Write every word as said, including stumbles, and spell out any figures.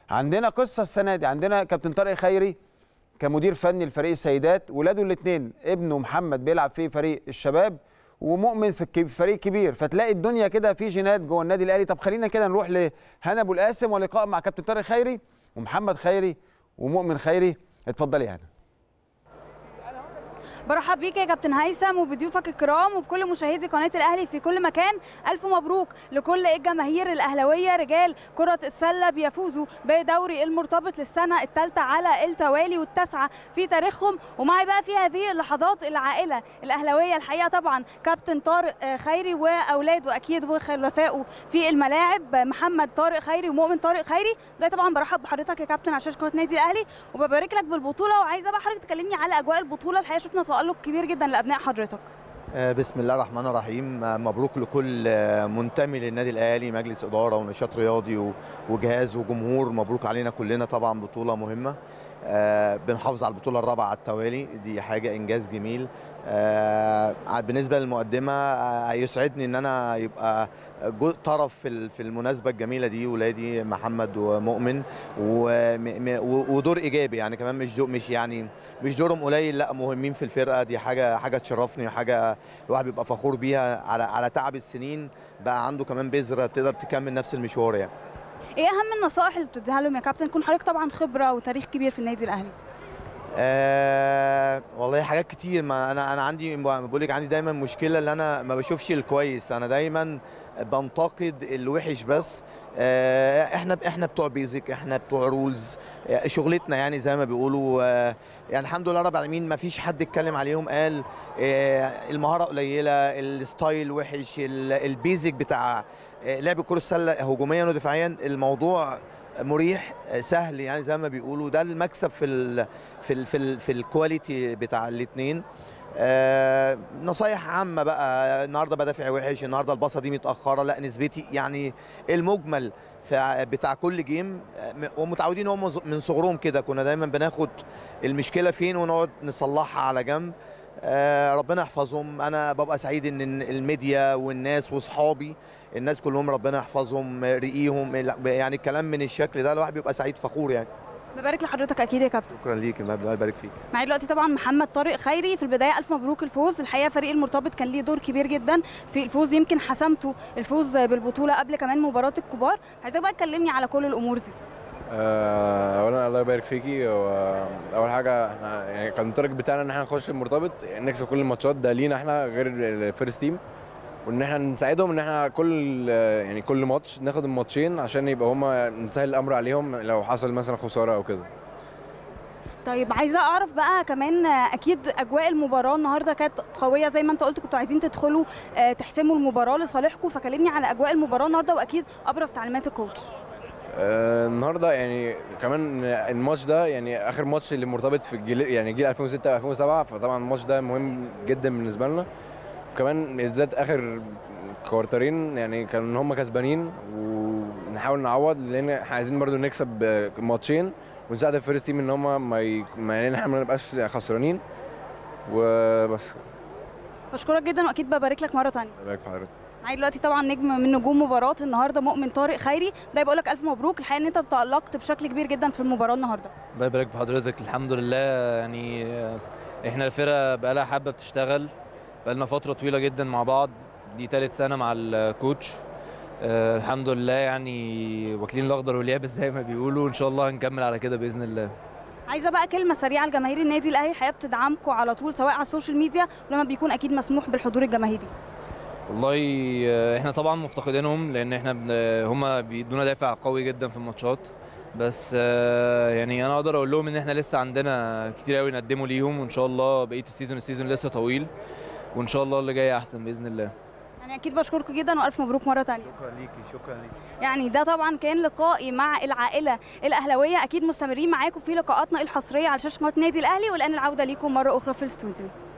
عندنا قصه السنه دي، عندنا كابتن طارق خيري كمدير فني لفريق السيدات، ولاده الاثنين ابنه محمد بيلعب في فريق الشباب ومؤمن في فريق كبير، فتلاقي الدنيا كده في جينات جوه النادي الاهلي. طب خلينا كده نروح لهنا ابو القاسم ولقاء مع كابتن طارق خيري ومحمد خيري ومؤمن خيري. اتفضلي يا هنا. برحب بيك يا كابتن هيثم وبضيوفك الكرام وبكل مشاهدي قناه الاهلي في كل مكان. الف مبروك لكل الجماهير الاهلاويه. رجال كره السله بيفوزوا بدوري المرتبط للسنه الثالثه على التوالي والتاسعه في تاريخهم. ومعي بقى في هذه اللحظات العائله الاهلاويه الحقيقه، طبعا كابتن طارق خيري واولاده اكيد وخلفائه في الملاعب، محمد طارق خيري ومؤمن طارق خيري. ده طبعا برحب بحضرتك يا كابتن على شاشه قناه النادي الاهلي وببارك لك بالبطوله. وعايزه بقى حضرتك تكلمني على اجواء البطوله. الحقيقه شفنا تألق كبير جدا لابناء حضرتك. بسم الله الرحمن الرحيم. مبروك لكل منتمي للنادي الاهلي، مجلس اداره ونشاط رياضي وجهاز وجمهور. مبروك علينا كلنا، طبعا بطوله مهمه. بنحافظ على البطوله الرابعه على التوالي، دي حاجه انجاز جميل. بالنسبه للمقدمه يسعدني ان انا يبقى طرف في المناسبه الجميله دي، ولادي محمد ومؤمن، ودور ايجابي يعني كمان، مش دور مش يعني مش دورهم قليل، لا مهمين في الفرقه. دي حاجه حاجه تشرفني وحاجه الواحد بيبقى فخور بيها على على تعب السنين، بقى عنده كمان بذره تقدر تكمل نفس المشوار يعني. ايه اهم النصائح اللي بتديها لهم يا كابتن؟ كون حضرتك طبعا خبره وتاريخ كبير في النادي الاهلي. آه والله حاجات كتير. ما انا انا عندي بقول لك عندي دايما مشكله ان انا ما بشوفش الكويس، انا دايما بنتقد الوحش بس. آه احنا احنا بتوع بيزك، احنا بتوع رولز، شغلتنا يعني زي ما بيقولوا. آه يعني الحمد لله رب العالمين ما فيش حد اتكلم عليهم قال آه المهاره قليله، الستايل وحش، البيزك بتاع آه لعب كره السله هجوميا ودفاعيا. الموضوع مريح سهل يعني زي ما بيقولوا. ده المكسب في ال في ال في, ال في الكواليتي بتاع الاثنين. آه نصايح عامه بقى، النهارده بدافع وحش، النهارده الباصه دي متاخره، لا نسبتي يعني المجمل بتاع كل جيم. ومتعودين هم من صغرهم كده، كنا دايما بناخد المشكله فين ونقعد نصلحها على جنب. آه ربنا يحفظهم. انا ببقى سعيد ان الميديا والناس واصحابي الناس كلهم ربنا يحفظهم، رقيهم، يعني الكلام من الشكل ده الواحد بيبقى سعيد فخور يعني. ببارك لحضرتك اكيد يا كابتن. شكرا ليك، الله يبارك فيك. معايا دلوقتي طبعا محمد طارق خيري. في البدايه الف مبروك الفوز. الحقيقه فريق المرتبط كان ليه دور كبير جدا في الفوز، يمكن حسمته الفوز بالبطوله قبل كمان مباراه الكبار. عايزاك بقى تكلمني على كل الامور دي. اولا الله يبارك فيكي. اول حاجه احنا يعني كان التارجت بتاعنا ان احنا نخش المرتبط نكسب كل الماتشات، ده لينا احنا غير الفيرست تيم، وان احنا نساعدهم ان احنا كل يعني كل ماتش ناخد الماتشين عشان يبقى هما نسهل الامر عليهم لو حصل مثلا خساره او كده. طيب عايزه اعرف بقى كمان، اكيد اجواء المباراه النهارده كانت قويه زي ما انت قلت، كنتوا عايزين تدخلوا تحسموا المباراه لصالحكم، فكلمني على اجواء المباراه النهارده واكيد ابرز تعليمات الكوتش. آه النهارده يعني كمان الماتش ده يعني اخر ماتش اللي مرتبط في الجيل يعني جيل ألفين وستة ألفين وسبعة، فطبعا الماتش ده مهم جدا بالنسبه لنا. وكمان بالذات اخر كوارترين يعني كان هم كسبانين ونحاول نعوض، لان احنا عايزين برضو نكسب ماتشين ونساعد الفيرست تيم ان هم ما ي... يعني احنا ما نبقاش خسرانين وبس. بشكرك جدا واكيد ببارك لك مره ثانيه. ببارك في حضرتك. معايا دلوقتي طبعا نجم من نجوم مباراه النهارده مؤمن طارق خيري. ده بيقول لك الف مبروك، الحقيقه ان انت تألقت بشكل كبير جدا في المباراه النهارده. الله يبارك في حضرتك. الحمد لله يعني احنا الفرقه بقى لها حبه بتشتغل، بقى لنا فتره طويله جدا مع بعض، دي ثالث سنه مع الكوتش. آه الحمد لله يعني واكلين الاخضر واليابس زي ما بيقولوا، ان شاء الله هنكمل على كده باذن الله. عايزه بقى كلمه سريعه لجماهير النادي الاهلي، الحقيقه بتدعمكم على طول سواء على السوشيال ميديا ولما بيكون اكيد مسموح بالحضور الجماهيري. والله احنا طبعا مفتقدينهم لان احنا هم بيدونا دافع قوي جدا في الماتشات، بس يعني انا اقدر اقول لهم ان احنا لسه عندنا كتير قوي نقدمه ليهم، وان شاء الله بقيه السيزون السيزون لسه طويل، وان شاء الله اللي جاي احسن باذن الله. يعني اكيد بشكركم جدا والف مبروك مره ثانيه. شكرا ليكي. شكرا ليكي. يعني ده طبعا كان لقائي مع العائله الاهلاويه، اكيد مستمرين معاكم في لقاءاتنا الحصريه على شاشه قناه النادي الاهلي، والان العوده ليكم مره اخرى في الاستوديو.